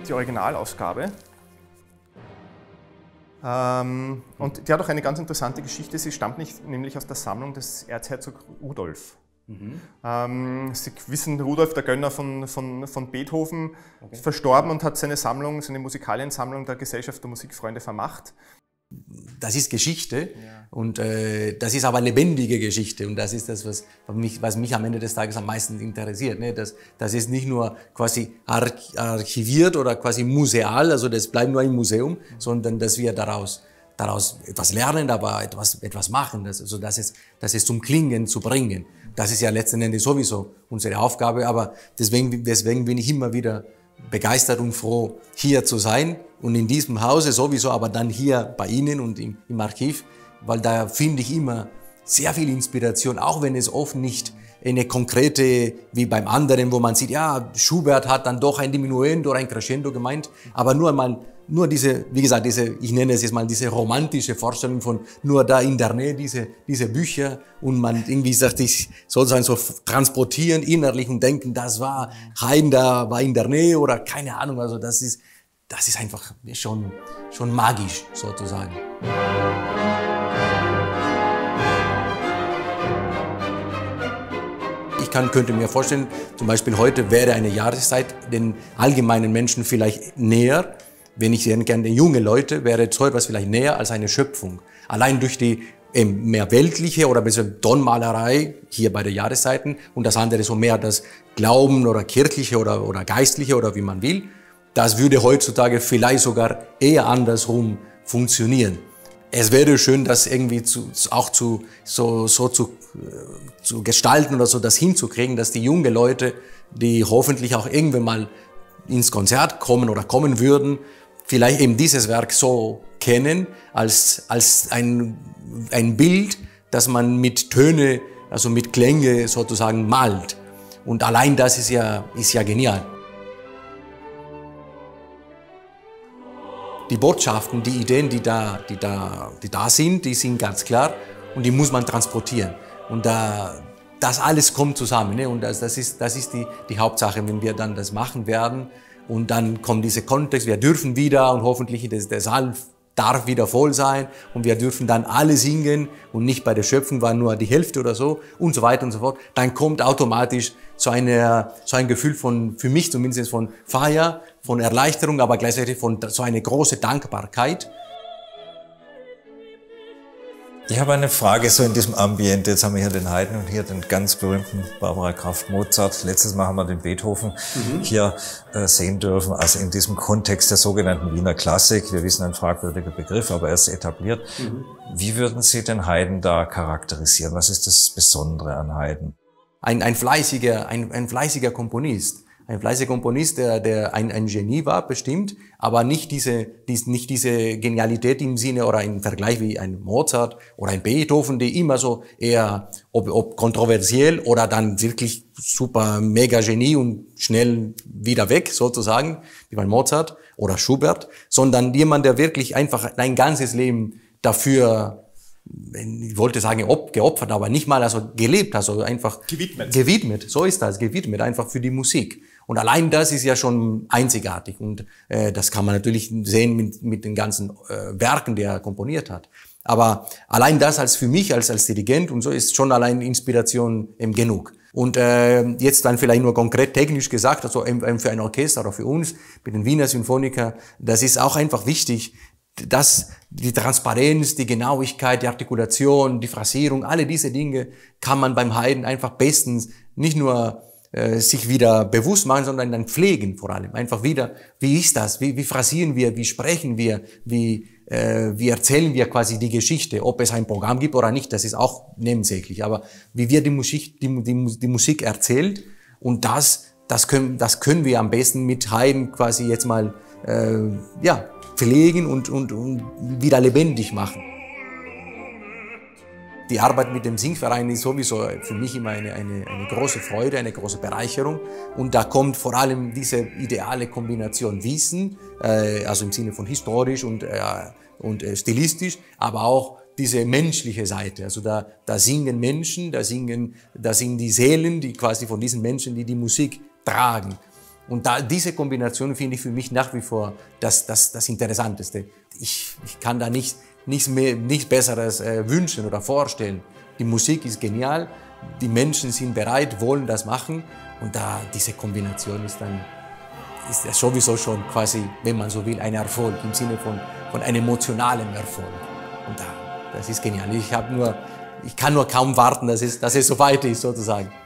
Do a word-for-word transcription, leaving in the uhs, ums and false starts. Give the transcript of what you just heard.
die Originalausgabe. Ähm, und die hat auch eine ganz interessante Geschichte. Sie stammt nicht, nämlich aus der Sammlung des Erzherzog Rudolf. Mhm. Ähm, Sie wissen, Rudolf, der Gönner von, von, von Beethoven, okay, ist verstorben und hat seine Sammlung, seine Musikaliensammlung der Gesellschaft der Musikfreunde vermacht. Das ist Geschichte, ja, und äh, das ist aber lebendige Geschichte, und das ist das, was mich, was mich am Ende des Tages am meisten interessiert. Ne? Das, das ist nicht nur quasi archiviert oder quasi museal, also das bleibt nur im Museum, mhm, sondern dass wir daraus, daraus etwas lernen, aber etwas, etwas machen, das, also das ist, das ist zum Klingen zu bringen. Das ist ja letzten Endes sowieso unsere Aufgabe, aber deswegen, deswegen bin ich immer wieder begeistert und froh, hier zu sein und in diesem Hause sowieso, aber dann hier bei Ihnen und im, im Archiv, weil da finde ich immer sehr viel Inspiration, auch wenn es oft nicht eine konkrete, wie beim anderen, wo man sieht, ja, Schubert hat dann doch ein Diminuendo oder ein Crescendo gemeint, aber nur mal, nur diese, wie gesagt, diese, ich nenne es jetzt mal diese romantische Vorstellung von nur da in der Nähe, diese, diese Bücher, und man irgendwie sagt, ich sozusagen so transportieren innerlich und denken, das war Haydn, da war in der Nähe oder keine Ahnung, also das ist, das ist einfach schon, schon magisch sozusagen. Ich kann, könnte mir vorstellen, zum Beispiel heute wäre eine Jahreszeit den allgemeinen Menschen vielleicht näher. Wenn ich sehen kann, junge Leute, wäre so etwas vielleicht näher als eine Schöpfung. Allein durch die ähm, mehr weltliche oder besser Tonmalerei hier bei den Jahreszeiten, und das andere so mehr das Glauben oder kirchliche oder, oder geistliche oder wie man will. Das würde heutzutage vielleicht sogar eher andersrum funktionieren. Es wäre schön, das irgendwie zu, auch zu, so, so zu, zu gestalten oder so das hinzukriegen, dass die jungen Leute, die hoffentlich auch irgendwann mal ins Konzert kommen oder kommen würden, vielleicht eben dieses Werk so kennen als, als ein, ein Bild, das man mit Töne, also mit Klänge sozusagen malt. Und allein das ist ja, ist ja genial. Die Botschaften, die Ideen, die da, die, da, die da sind, die sind ganz klar und die muss man transportieren. Und da, das alles kommt zusammen, ne? Und das, das ist, das ist die, die Hauptsache, wenn wir dann das machen werden. Und dann kommt dieser Kontext, wir dürfen wieder, und hoffentlich der, der Saal darf wieder voll sein und wir dürfen dann alle singen und nicht bei der Schöpfung war nur die Hälfte oder so und so weiter und so fort. Dann kommt automatisch so, eine, so ein Gefühl von, für mich zumindest von Feier, von Erleichterung, aber gleichzeitig von so eine große Dankbarkeit. Ich habe eine Frage so in diesem Ambiente. Jetzt haben wir hier den Haydn und hier den ganz berühmten Barbara Kraft Mozart. Letztes Mal haben wir den Beethoven mhm. hier äh, sehen dürfen. Also in diesem Kontext der sogenannten Wiener Klassik. Wir wissen, ein fragwürdiger Begriff, aber er ist etabliert. Mhm. Wie würden Sie den Haydn da charakterisieren? Was ist das Besondere an Haydn? Ein, ein fleißiger, ein, ein fleißiger Komponist. Ein fleißiger Komponist, der, der ein, ein Genie war, bestimmt, aber nicht diese, dies, nicht diese Genialität im Sinne oder im Vergleich wie ein Mozart oder ein Beethoven, die immer so eher, ob, ob kontroversiell oder dann wirklich super mega Genie und schnell wieder weg, sozusagen, wie bei Mozart oder Schubert, sondern jemand, der wirklich einfach ein ganzes Leben dafür, ich wollte sagen geopfert, aber nicht mal also gelebt, also einfach gewidmet. gewidmet, so ist das, gewidmet, einfach für die Musik. Und allein das ist ja schon einzigartig und äh, das kann man natürlich sehen mit, mit den ganzen äh, Werken, die er komponiert hat. Aber allein das als für mich, als, als Dirigent und so, ist schon allein Inspiration ähm, genug. Und äh, jetzt dann vielleicht nur konkret technisch gesagt, also ähm, für ein Orchester oder für uns, mit den Wiener Sinfoniker, das ist auch einfach wichtig, dass die Transparenz, die Genauigkeit, die Artikulation, die Phrasierung, alle diese Dinge kann man beim Haydn einfach bestens nicht nur äh, sich wieder bewusst machen, sondern dann pflegen vor allem. Einfach wieder, wie ist das? Wie, wie phrasieren wir? Wie sprechen wir? Wie, äh, wie erzählen wir quasi die Geschichte? Ob es ein Programm gibt oder nicht, das ist auch nebensächlich. Aber wie wir die Musik, die, die, die Musik erzählt, und das, das können, das können wir am besten mit Haydn quasi jetzt mal, äh, ja, pflegen und, und, und wieder lebendig machen. Die Arbeit mit dem Singverein ist sowieso für mich immer eine, eine, eine große Freude, eine große Bereicherung. Und da kommt vor allem diese ideale Kombination Wissen, äh, also im Sinne von historisch und, äh, und äh, stilistisch, aber auch diese menschliche Seite. Also da, da singen Menschen, da singen, da singen die Seelen, die quasi von diesen Menschen, die die Musik tragen. Und da, diese Kombination finde ich für mich nach wie vor das, das, das Interessanteste. Ich, ich kann da nicht, nichts, mehr, nichts Besseres äh, wünschen oder vorstellen. Die Musik ist genial, die Menschen sind bereit, wollen das machen. Und da diese Kombination ist dann ist das sowieso schon quasi, wenn man so will, ein Erfolg im Sinne von, von einem emotionalen Erfolg. Und da, das ist genial. Ich, hab nur, ich kann nur kaum warten, dass es, dass es soweit ist, sozusagen.